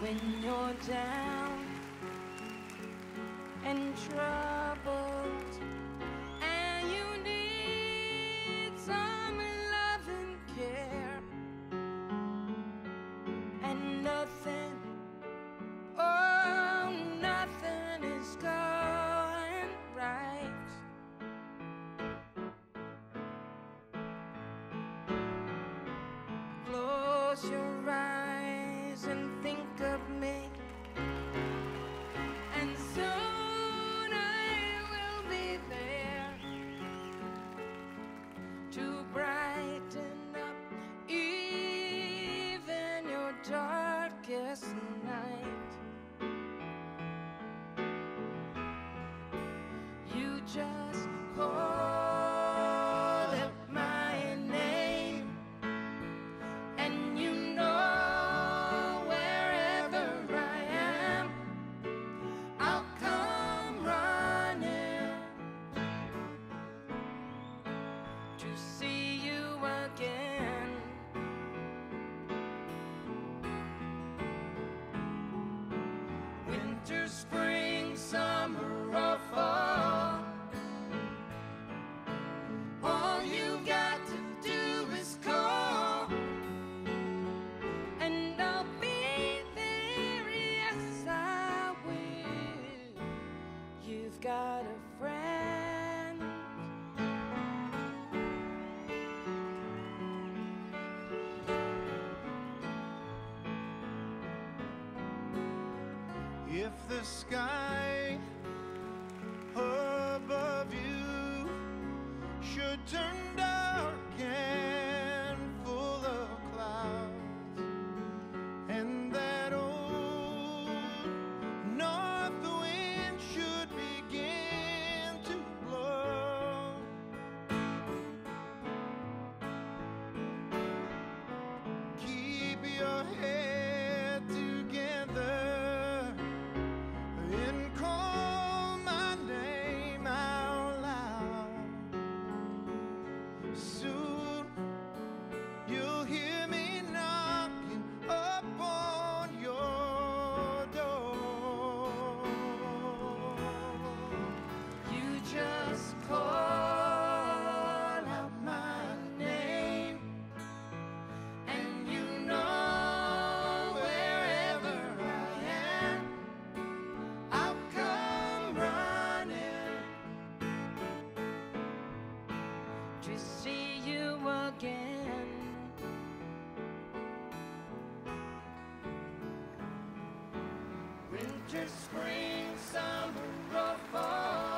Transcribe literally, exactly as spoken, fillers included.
when you're down and troubled, and you need some love and care, and nothing, oh, nothing is going right. Close your eyes and think of me, and soon I will be there to brighten up even your darkest night. You just call up my name, and you know wherever I am, I'll come running to see you again. Winter, spring, summer, or fall, all you got to do is call, and I'll be there, yes I will. You've got a friend. If the sky above you should turn dark and full of clouds, and that old north wind should begin to blow, keep your head together and call my name out loud. Soon you'll hear me knocking upon your door. You just call out my name, and you know wherever I am, I'll come running to see you again. Winter, spring, summer, or fall,